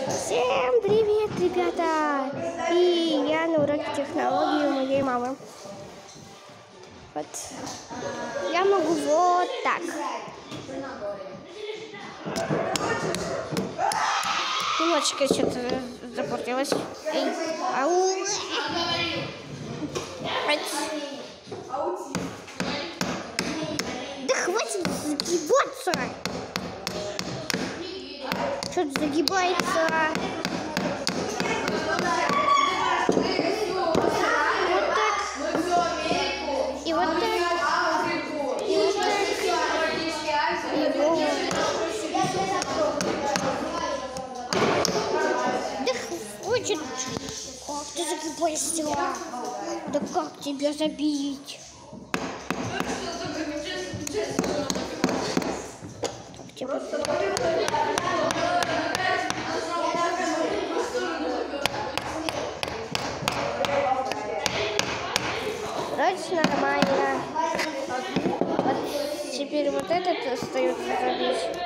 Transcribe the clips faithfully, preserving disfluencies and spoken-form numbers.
Всем привет, ребята! И я на уроке технологии у моей мамы. Вот. Я могу вот так. Немножечко что-то запортилось. Эй, ау! Да хватит загибаться! Что-то загибается. Вот так. И вот так. И вот так. И вот. Да хватит. Как ты загибаешься? Да как тебя забить? Как тебя забить? Вроде нормально. Вот теперь вот этот остается забить.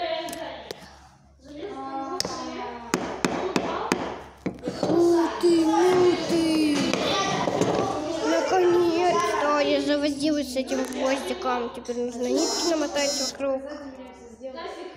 Ух ты, ну ты! Наконец-то я завозилась с этим гвоздиком. Теперь нужно нитки намотать вокруг.